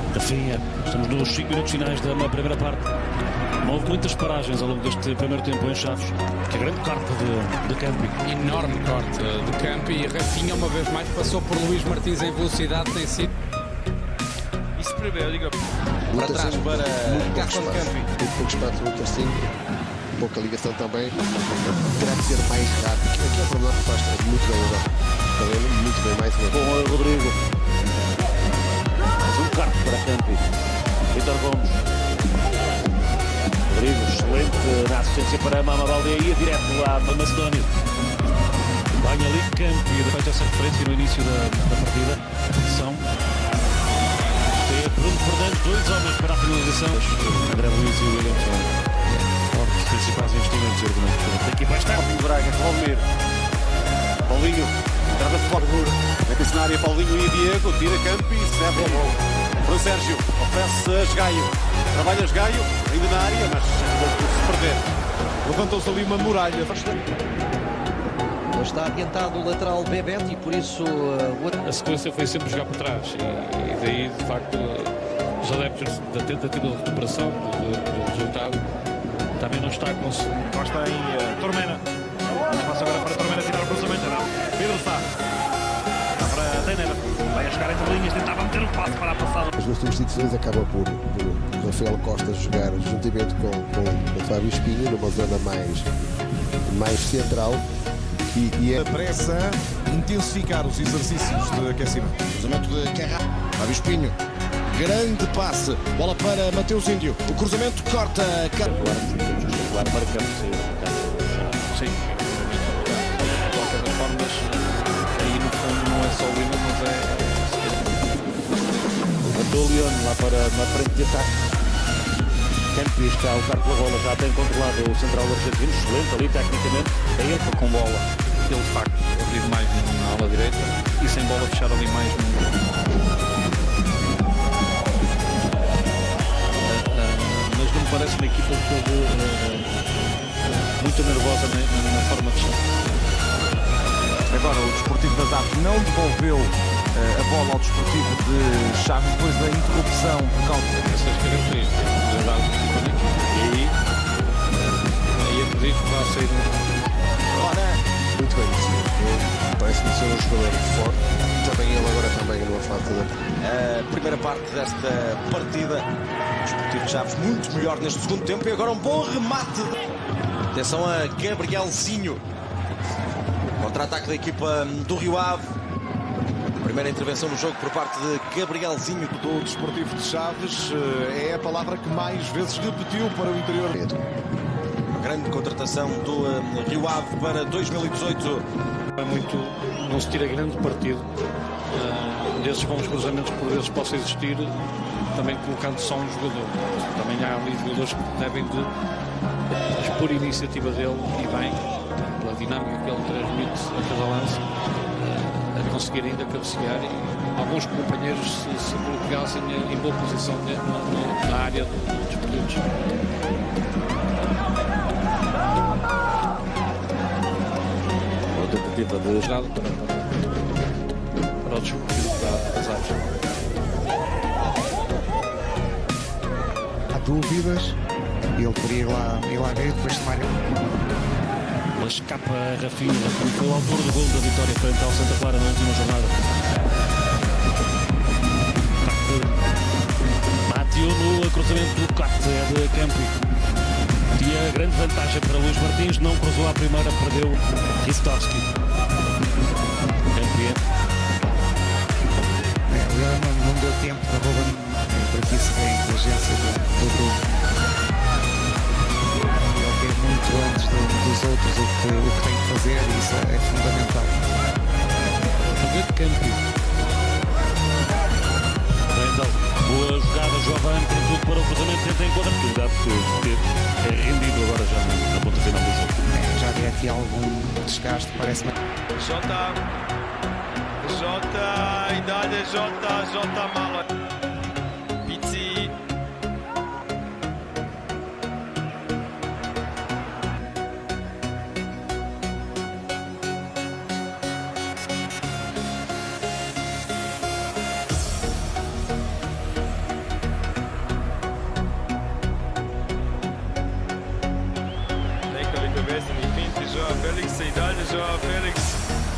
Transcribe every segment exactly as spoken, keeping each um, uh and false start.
Rafinha, estamos nos cinco minutos finais da primeira parte. Não houve muitas paragens ao longo deste primeiro tempo em Chaves. Que grande corte de, de Campi. Enorme corte de Campi e Rafinha uma vez mais passou por Luís Martins em velocidade, tem sido. Isso prevê, liga para trás para Carson Campi. Muito pouco espaço no Castilho, pouca ligação também. Terá que ser mais rápido. Aqui é o problema que faz muito bem agora. Muito bem, mais uma vez. Com o Rodrigo. Mais um corte para Campi. Vítor Gomes. Rodrigo, excelente na assistência para Mama Baldeia, direto à Macedónia. Banha ali Campi, e feita essa referência no início da, da partida. São Bruno Fernandes, dois homens para a finalização. André Luiz e William são os principais investimentos e argumentos da equipa. Está Paulinho Braga, Valmir. Paulinho, trava-se para o Gura. Mete-se na área, Paulinho e Diego. Tira Campi e serve a bola. Para o Sérgio, oferece a Esgaio. Trabalha Esgaio, ainda na área, mas não por se perder. Levantou-se ali uma muralha. Está adiantado o lateral Bebeto e por isso uh, a sequência foi sempre jogar para trás e, e daí de facto os adeptos da tentativa de recuperação do, do resultado também não está a conseguir. Costa em uh, Tormena. Passa agora para Tormena tirar o cruzamento. Não. Pedro Sá. Está para Teneba. Vai a chegar entre linhas, tentava meter um passo para a passada. As duas substituições acabam por, por Rafael Costa jogar juntamente com, com, com Fábio Espinho numa zona mais, mais central. E, e é... Pressa intensificar os exercícios de aquecimento. Cruzamento de Carrá. Fábio Espinho. Grande passe. Bola para Mateus Índio. O cruzamento corta. Agora marcamos sim. De qualquer das formas, aí no fundo não é só o Lima, mas é. Mandou o Leone lá para na frente de ataque. Campi está o carro pela bola, já tem controlado o central argentino, excelente ali tecnicamente. É ele com bola, ele de facto abrir mais na ala direita e sem bola fechar ali mais no. Uh, uh, mas não me parece uma equipa de todo uh, muito nervosa na, na, na forma de estar. Agora o Desportivo das Aves não devolveu uh, a bola ao Desportivo de Chaves depois da interrupção por causa dessas características. E aí, aí acredito que vai sair um. Ora, muito bem, sim. Parece-me ser um jogador forte. Também ele agora também numa fase da. A primeira parte desta partida. O Desportivo de Chaves muito melhor neste segundo tempo e agora um bom remate. Atenção a Gabrielzinho. Contra-ataque da equipa do Rio Ave. Primeira intervenção no jogo por parte de Gabrielzinho. Do Desportivo de Chaves é a palavra que mais vezes repetiu para o interior. Uma grande contratação do Rio Ave para dois mil e dezoito. É muito, não se tira grande partido uh, desses bons cruzamentos que por vezes possa existir, também colocando só um jogador. Também há ali jogadores que devem de expor a iniciativa dele e bem, pela dinâmica que ele transmite a cada lance. A conseguir ainda cabecear e alguns companheiros se, se colocassem em boa posição na, na, na área dos períodos. Uma tentativa de jogado para, para, para o Desportivo das Aves. Há dúvidas, ele poderia ir lá, ir lá ver e depois tomar. Mas escapa a Rafinha, que foi o autor do gol da vitória frente ao Santa Clara na última jornada. Bateu no cruzamento do corte de Campi. Tinha grande vantagem para Luís Martins, não cruzou à primeira, perdeu Ristovski. Campi. É, não, não deu tempo para roubar, para que isso vem a inteligência do, do Bruno. Muito antes do, dos outros o que, o que tem que fazer e isso é fundamental. Joga de Campi. Randall, boa jogada, Giovanni, tem tudo para o cruzamento, tenta encontrar oportunidade porque é rendido agora já na ponta final do jogo. É, já havia aqui algum desgaste, parece-me. Jota, Jota, e dá-lhe Jota, Jota mala. Pizzi. João Félix.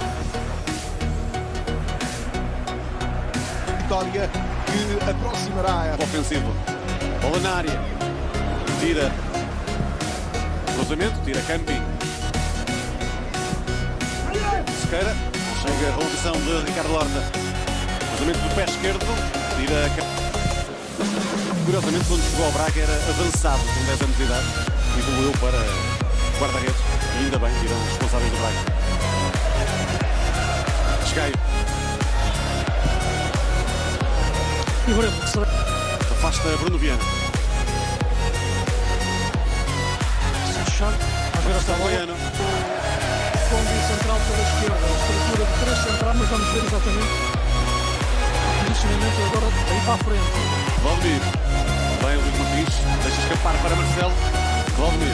Vitória que aproximará a ofensivo. Bola na área. Tira. Cruzamento, tira Campi. Sequeira. Chega a revolução de Ricardo Horta. Cruzamento do pé esquerdo. Tira Campi. Curiosamente, quando chegou ao Braga era avançado com dez anos de idade. Evoluiu para guarda-redes. E ainda bem, viram os responsáveis do Braga. Esgaio. Afasta Bruno Viana. Vamos ver esta bola. Combi central pela esquerda, a estrutura de três central, mas vamos ver exatamente o posicionamento agora aí para a frente. Valdemir. Bem, o Luís Martins deixa escapar para Marcelo. Valdemir.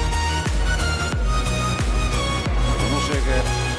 Não chega.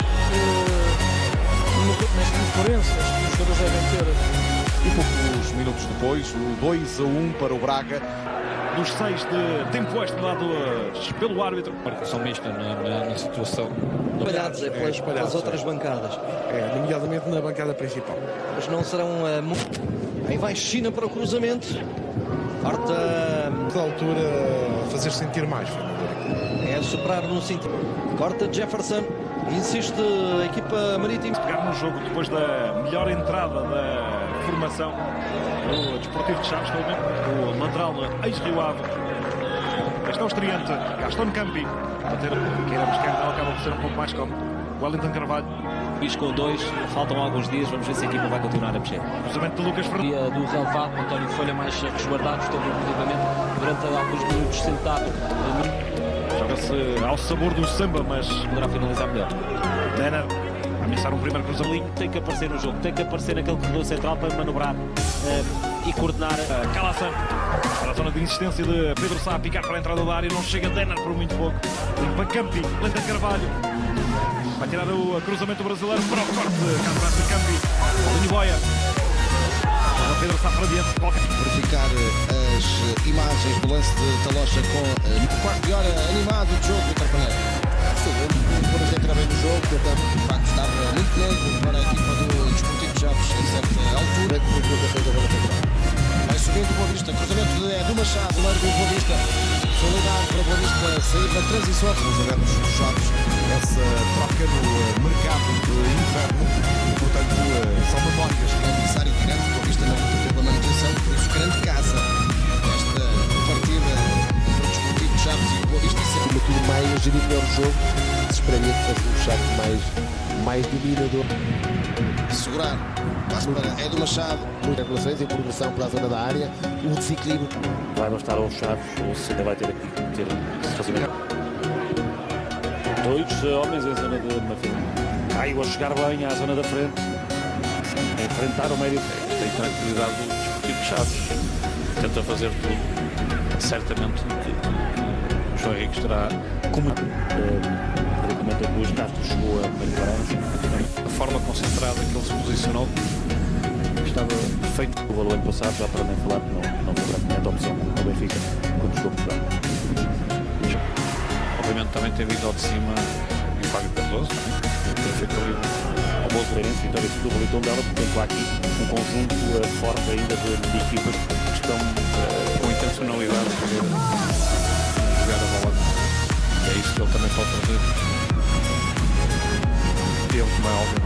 Uh, nas diferenças que os jogadores devem ter. E poucos minutos depois, o dois a um para o Braga. Dos seis de tempo extra dado pelo árbitro. Marcação mista na, na, na situação. Espalhados é pelas, pelas outras bancadas. É, nomeadamente na bancada principal. Mas não serão uh, muito. Aí vai China para o cruzamento. Horta. Da altura, fazer sentir mais. É superar no sentido. Corta Jefferson. Insiste a equipa marítima. Pegar no jogo depois da melhor entrada da formação do Desportivo de Chaves, o lateral ex-Rio Ave. Este é o estreante, Gastão Campi. Bater queira esquerda, acaba por ser um pouco mais cómodo. Wellington Carvalho. Com dois, faltam alguns dias, vamos ver se a equipa vai continuar a mexer. Cruzamento de Lucas Fernandes. Do relevado, António Folha mais resguardado, esteve inclusivamente durante alguns minutos sentado. Joga-se ao sabor do samba, mas poderá finalizar melhor. Denner a ameaçar um primeiro cruzamento. Tem que aparecer no jogo, tem que aparecer naquele corredor central para manobrar uh, e coordenar. Uh, Calaçan para a zona de insistência de Pedro Sá, a picar para a entrada da área, não chega Denner por muito pouco. Limpa Campi, Lenta Carvalho. Vai tirar o cruzamento brasileiro para o corte. Campeonato de Campi. Paulinho Boia. Pedro Sá para diante. Verificar as imagens do lance de Talocha com o quarto de hora animado do jogo do Carpanel. Sim, depois de entrar bem no jogo, o campo de facto estava muito negro para a equipa do Desportivo de Chaves em certa altura. Vai subindo o Boa Vista, cruzamento de Edu Machado, largo do Boa Vista. Solidar para o Boa Vista sair da transição. Os adeptos dos Chaves, essa troca no mercado de inverno, e portanto são memórias. É adversário direto, Boa Vista na luta pela manutenção, por isso grande casa esta partida entre o Desportivo de Chaves e o Boa Vista. Como tudo mais gerido melhor o jogo, se esperaria que fosse um Chaves mais, mais dominador. Segurar, passo para Edu Machado. Muitas relações em progressão para a zona da área, o desequilíbrio. Vai bastar aos Chaves, ou se ainda vai ter que ter fazer. Dois homens em zona de Mafia. Caiu a chegar bem à zona da frente, a enfrentar o médio. Tem tranquilidade do Desportivo de Chaves. Tenta fazer tudo. Certamente que o João Henrique estará como. Praticamente a Luís Castro chegou a preparar. A forma concentrada que ele se posicionou estava perfeito. O valor ano passado, já para nem falar que não, não foi praticamente a opção no Benfica quando chegou a Portugal. Obviamente também tem vindo ao de cima o Fábio Cardoso, tem feito ali um bom Feirense, Vitória de Setúbal e Tondela, porque tem lá aqui um conjunto uh, forte ainda de, de equipas que estão uh, com intencionalidade de poder jogar a bola. E é isso que ele também pode trazer. Ele, como é óbvio.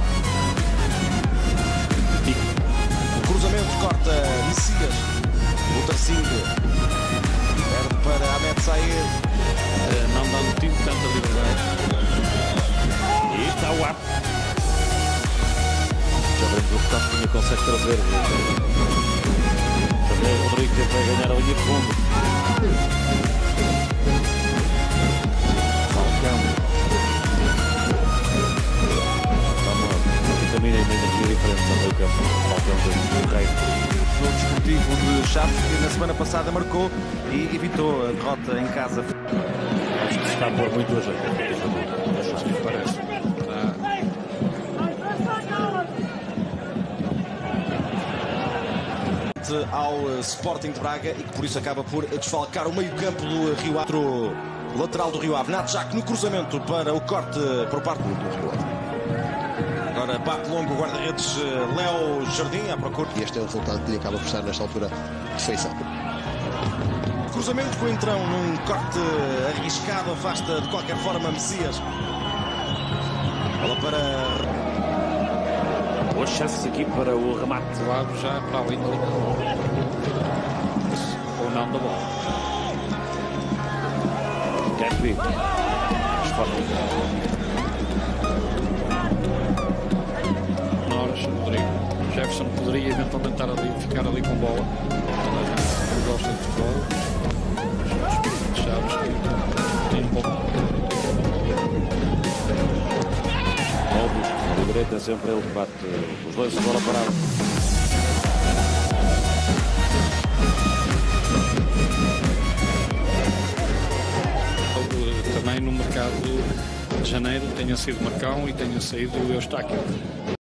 O cruzamento corta Messias. O Tarcinho perde para Ahmed Said. Não dando tipo tanta liberdade. E está o ar. Já vemos o que Castinha consegue trazer. Também o Rodrigo tenta ganhar a linha de fundo. Falcão. Está uma, uma vitamina e uma energia diferente no meio campo. Falcão do Rei. No Desportivo de Chaves, que na semana passada marcou e evitou a derrota em casa. Acho que se está a pôr muito a jeito. Acho que me parece. Ao Sporting de Braga e que por isso acaba por desfalcar o meio campo do Rio Ave. lateral do Rio Ave, Nadjak no cruzamento para o corte por parte do Rio Ave. Agora bate longo o guarda-redes Léo Jardim à procura. E este é o resultado que lhe acaba por estar nesta altura de feição. Cruzamento com o entrão num corte arriscado, afasta de qualquer forma Messias. Bola para... Boas chances aqui para o remate. O Ave já para além da linha. Ou não da bola. Campi. Norris, Rodrigo. Jefferson poderia eventualmente estar ali, ficar ali com bola. Toda a gente gosta de futebol. Os Chaves que tem um pouco. Alves, de direita, sempre ele que bate os lances de bola parada. Também no mercado de janeiro tenha sido Marcão e tenha saído o Eustáquio.